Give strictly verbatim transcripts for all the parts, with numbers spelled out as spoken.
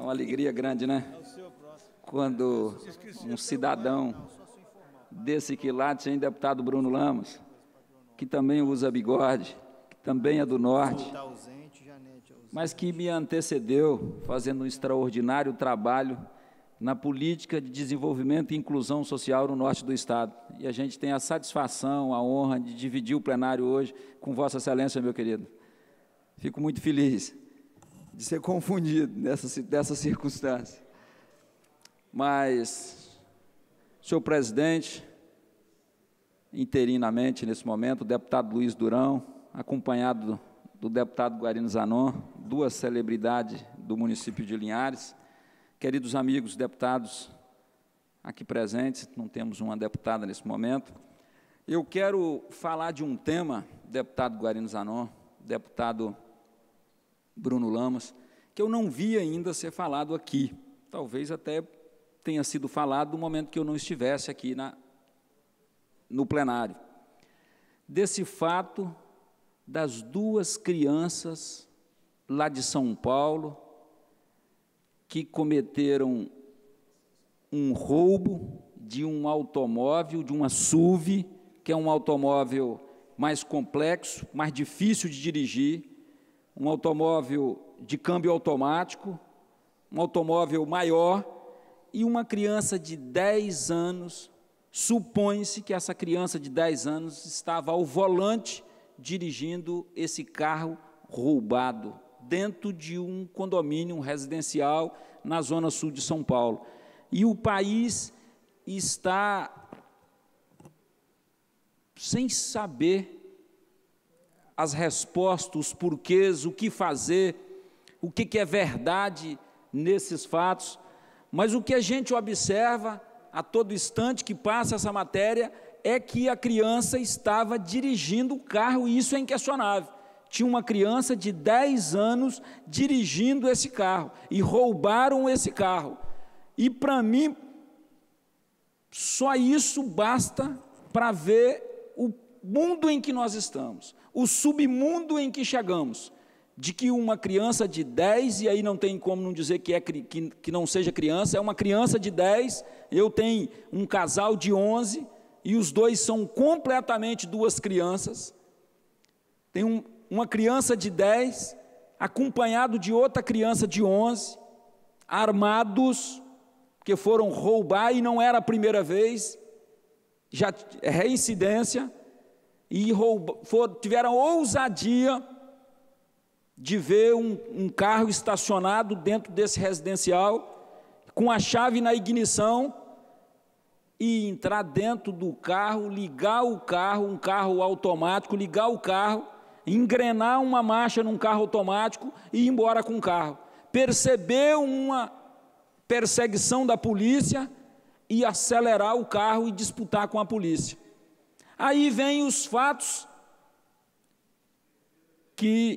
uma alegria grande, né? Quando um cidadão desse quilate, hein, deputado Bruno Lamas, que também usa bigode, que também é do Norte, mas que me antecedeu fazendo um extraordinário trabalho na política de desenvolvimento e inclusão social no Norte do Estado. E a gente tem a satisfação, a honra de dividir o plenário hoje com Vossa Excelência, meu querido. Fico muito feliz de ser confundido nessa, dessa circunstância. Mas, senhor presidente, interinamente, nesse momento, o deputado Luiz Durão, acompanhado do, do deputado Guarino Zanon, duas celebridades do município de Linhares, queridos amigos deputados aqui presentes, não temos uma deputada nesse momento, eu quero falar de um tema, deputado Guarino Zanon, deputado Bruno Lamas, que eu não vi ainda ser falado aqui, talvez até tenha sido falado no momento que eu não estivesse aqui na, no plenário, desse fato das duas crianças lá de São Paulo que cometeram um roubo de um automóvel, de uma S U V, que é um automóvel mais complexo, mais difícil de dirigir, um automóvel de câmbio automático, um automóvel maior, e uma criança de dez anos, supõe-se que essa criança de dez anos estava ao volante dirigindo esse carro roubado, dentro de um condomínio residencial na zona sul de São Paulo. E o país está sem saber as respostas, os porquês, o que fazer, o que, que é verdade nesses fatos, mas o que a gente observa a todo instante que passa essa matéria é que a criança estava dirigindo o carro, e isso é inquestionável. Tinha uma criança de dez anos dirigindo esse carro, e roubaram esse carro. E, para mim, só isso basta para ver o mundo em que nós estamos, o submundo em que chegamos, de que uma criança de dez, e aí não tem como não dizer que, é, que, que não seja criança, é uma criança de dez, eu tenho um casal de onze, e os dois são completamente duas crianças, tem um, uma criança de dez, acompanhado de outra criança de onze, armados, que foram roubar, e não era a primeira vez, já é reincidência, e rouba, for, tiveram a ousadia de ver um, um carro estacionado dentro desse residencial, com a chave na ignição, e entrar dentro do carro, ligar o carro, um carro automático, ligar o carro, engrenar uma marcha num carro automático e ir embora com o carro. Perceber uma perseguição da polícia e acelerar o carro e disputar com a polícia. Aí vem os fatos que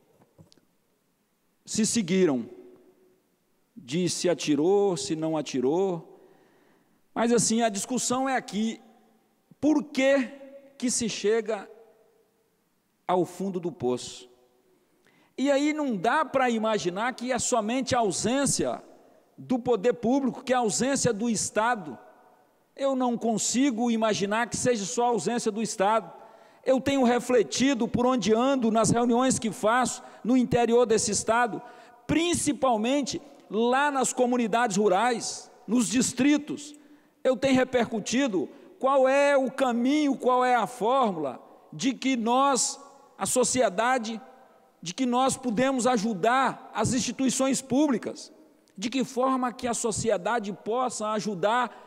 se seguiram, de se atirou, se não atirou, mas assim, a discussão é aqui, por que que se chega ao fundo do poço? E aí não dá para imaginar que é somente a ausência do poder público, que é a ausência do Estado. Eu não consigo imaginar que seja só a ausência do Estado. Eu tenho refletido por onde ando, nas reuniões que faço no interior desse Estado, principalmente lá nas comunidades rurais, nos distritos, eu tenho repercutido qual é o caminho, qual é a fórmula de que nós, a sociedade, de que nós podemos ajudar as instituições públicas, de que forma que a sociedade possa ajudar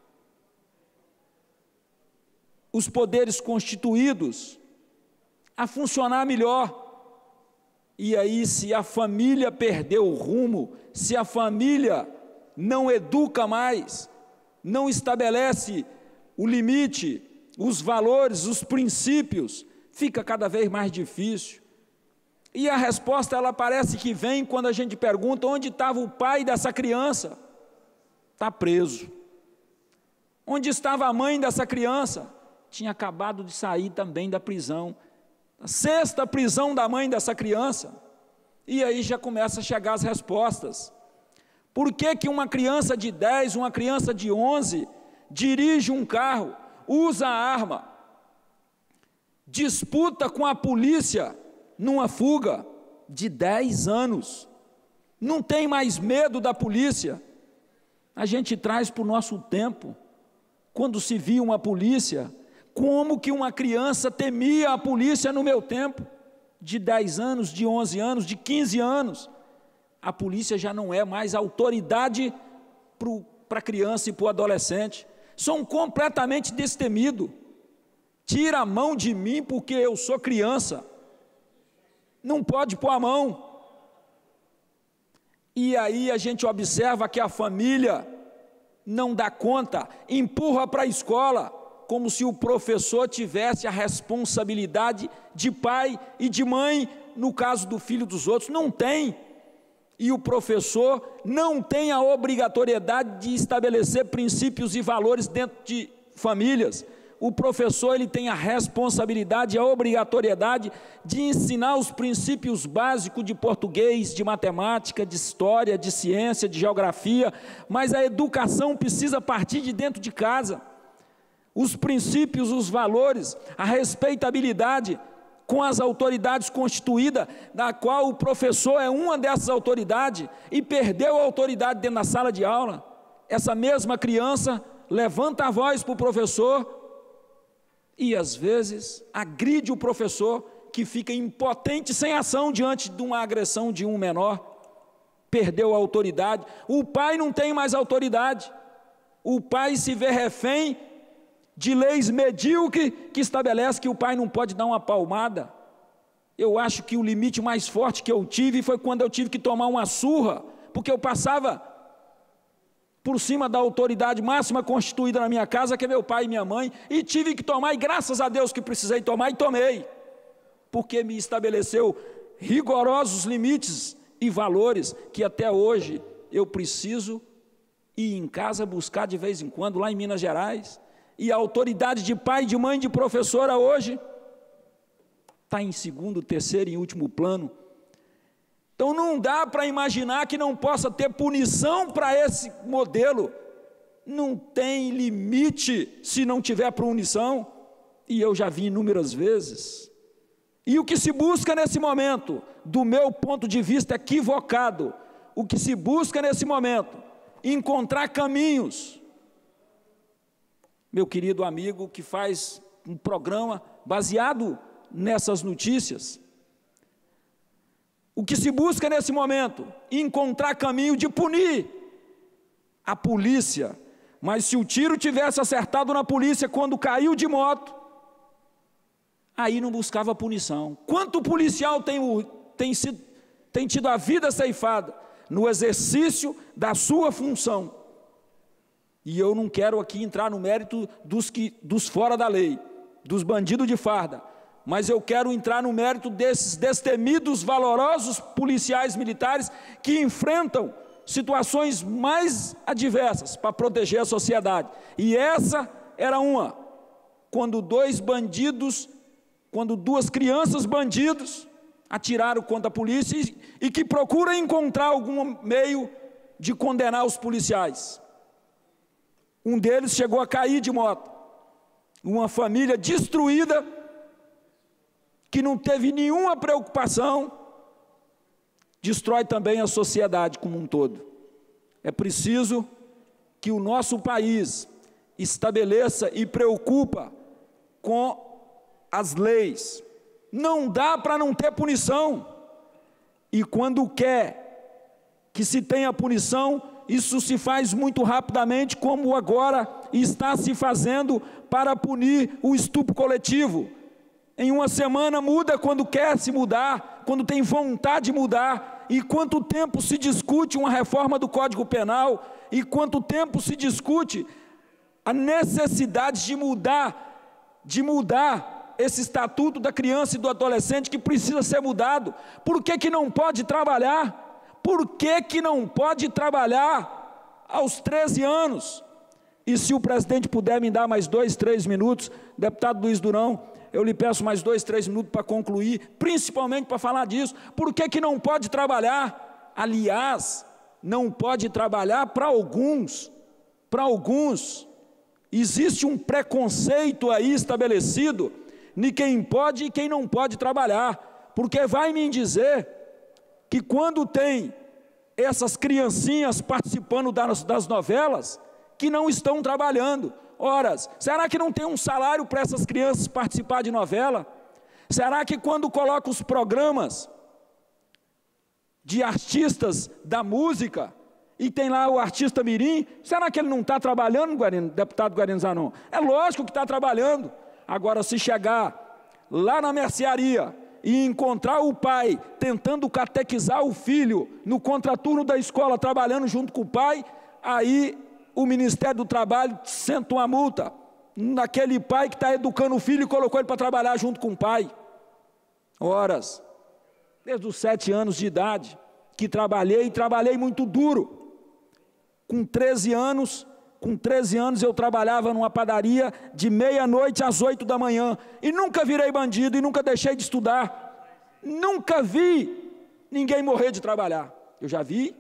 os poderes constituídos a funcionar melhor. E aí, se a família perdeu o rumo, se a família não educa mais, não estabelece o limite, os valores, os princípios, fica cada vez mais difícil. E a resposta, ela parece que vem quando a gente pergunta onde estava o pai dessa criança. Está preso. Onde estava a mãe dessa criança? Tinha acabado de sair também da prisão. A sexta prisão da mãe dessa criança. E aí já começa a chegar as respostas. Por que que uma criança de dez, uma criança de onze, dirige um carro, usa a arma, disputa com a polícia numa fuga de dez anos, não tem mais medo da polícia? A gente traz para o nosso tempo, quando se via uma polícia, como que uma criança temia a polícia no meu tempo, de dez anos, de onze anos, de quinze anos. A polícia já não é mais autoridade para a criança e para o adolescente. São completamente destemidos. Tira a mão de mim porque eu sou criança. Não pode pôr a mão. E aí a gente observa que a família não dá conta, empurra para a escola, como se o professor tivesse a responsabilidade de pai e de mãe, no caso do filho dos outros. Não tem. E o professor não tem a obrigatoriedade de estabelecer princípios e valores dentro de famílias. O professor ele tem a responsabilidade, a obrigatoriedade de ensinar os princípios básicos de português, de matemática, de história, de ciência, de geografia, mas a educação precisa partir de dentro de casa. Os princípios, os valores, a respeitabilidade com as autoridades constituídas, da qual o professor é uma dessas autoridades e perdeu a autoridade dentro da sala de aula. Essa mesma criança levanta a voz para o professor e às vezes agride o professor, que fica impotente, sem ação diante de uma agressão de um menor. Perdeu a autoridade. O pai não tem mais autoridade. O pai se vê refém de leis medíocres que estabelece que o pai não pode dar uma palmada. Eu acho que o limite mais forte que eu tive foi quando eu tive que tomar uma surra, porque eu passava por cima da autoridade máxima constituída na minha casa, que é meu pai e minha mãe, e tive que tomar, e graças a Deus que precisei tomar, e tomei, porque me estabeleceu rigorosos limites e valores que até hoje eu preciso ir em casa buscar de vez em quando, lá em Minas Gerais. E a autoridade de pai, de mãe, de professora hoje está em segundo, terceiro e último plano. Então não dá para imaginar que não possa ter punição para esse modelo. Não tem limite se não tiver punição. E eu já vi inúmeras vezes. E o que se busca nesse momento, do meu ponto de vista equivocado, o que se busca nesse momento, encontrar caminhos. Meu querido amigo que faz um programa baseado nessas notícias, o que se busca nesse momento, encontrar caminho de punir a polícia, mas se o tiro tivesse acertado na polícia quando caiu de moto, aí não buscava punição. Quanto policial tem, tem, sido, tem tido a vida ceifada no exercício da sua função? E eu não quero aqui entrar no mérito dos, que, dos fora da lei, dos bandidos de farda, mas eu quero entrar no mérito desses destemidos, valorosos policiais militares que enfrentam situações mais adversas para proteger a sociedade. E essa era uma, quando dois bandidos, quando duas crianças bandidos atiraram contra a polícia e, e que procuram encontrar algum meio de condenar os policiais. Um deles chegou a cair de moto. Uma família destruída, que não teve nenhuma preocupação, destrói também a sociedade como um todo. É preciso que o nosso país estabeleça e preocupa com as leis. Não dá para não ter punição. E quando quer que se tenha punição, isso se faz muito rapidamente, como agora está se fazendo para punir o estupro coletivo. Em uma semana muda quando quer se mudar, quando tem vontade de mudar. E quanto tempo se discute uma reforma do Código Penal, e quanto tempo se discute a necessidade de mudar, de mudar esse estatuto da criança e do adolescente que precisa ser mudado. Por que que não pode trabalhar? Por que que não pode trabalhar aos treze anos? E se o presidente puder me dar mais dois, três minutos, deputado Luiz Durão, eu lhe peço mais dois, três minutos para concluir, principalmente para falar disso. Por que que não pode trabalhar? Aliás, não pode trabalhar. Para alguns, para alguns, existe um preconceito aí estabelecido de quem pode e quem não pode trabalhar, porque vai me dizer que quando tem essas criancinhas participando das, das novelas, que não estão trabalhando. Ora, será que não tem um salário para essas crianças participar de novela? Será que quando coloca os programas de artistas da música, e tem lá o artista mirim, será que ele não está trabalhando, deputado Guarino Zanon? É lógico que está trabalhando. Agora, se chegar lá na mercearia e encontrar o pai tentando catequizar o filho no contraturno da escola, trabalhando junto com o pai, aí o Ministério do Trabalho senta uma multa naquele pai que está educando o filho e colocou ele para trabalhar junto com o pai. Horas, desde os sete anos de idade, que trabalhei, e trabalhei muito duro. Com treze anos, com treze anos eu trabalhava numa padaria de meia-noite às oito da manhã, e nunca virei bandido, e nunca deixei de estudar, nunca vi ninguém morrer de trabalhar. Eu já vi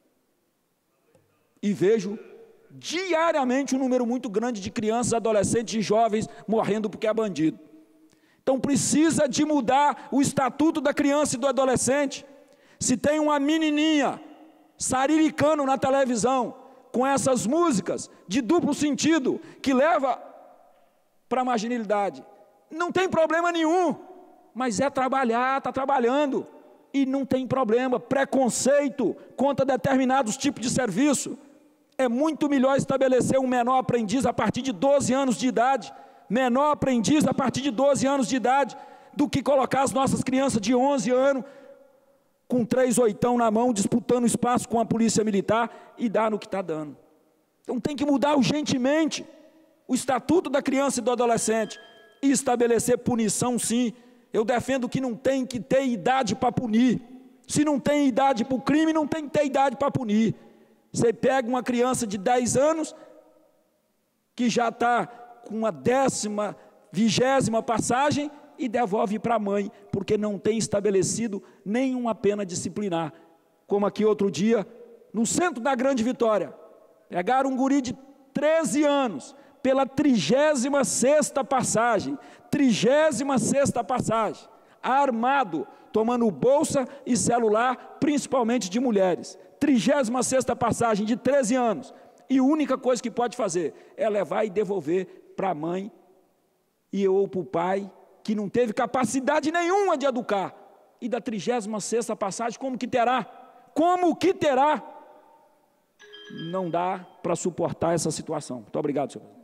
e vejo diariamente um número muito grande de crianças, adolescentes e jovens morrendo porque é bandido. Então precisa de mudar o estatuto da criança e do adolescente. Se tem uma menininha sariricando na televisão, com essas músicas de duplo sentido, que leva para a marginalidade, não tem problema nenhum, mas é trabalhar, está trabalhando, e não tem problema. Preconceito contra determinados tipos de serviço. É muito melhor estabelecer um menor aprendiz a partir de doze anos de idade, menor aprendiz a partir de doze anos de idade, do que colocar as nossas crianças de onze anos, com três oitão na mão, disputando espaço com a polícia militar, e dar no que está dando. Então tem que mudar urgentemente o estatuto da criança e do adolescente, e estabelecer punição, sim. Eu defendo que não tem que ter idade para punir. Se não tem idade para o crime, não tem que ter idade para punir. Você pega uma criança de dez anos, que já está com uma décima, vigésima passagem, e devolve para a mãe, porque não tem estabelecido nenhuma pena disciplinar. Como aqui outro dia, no centro da Grande Vitória, pegaram um guri de treze anos, pela trigésima sexta passagem, trigésima sexta passagem, armado, tomando bolsa e celular, principalmente de mulheres. Trigésima sexta passagem, de treze anos, e a única coisa que pode fazer é levar e devolver para a mãe, e ou para o pai, que não teve capacidade nenhuma de educar. E da trigésima sexta passagem, como que terá? Como que terá? Não dá para suportar essa situação. Muito obrigado, senhor.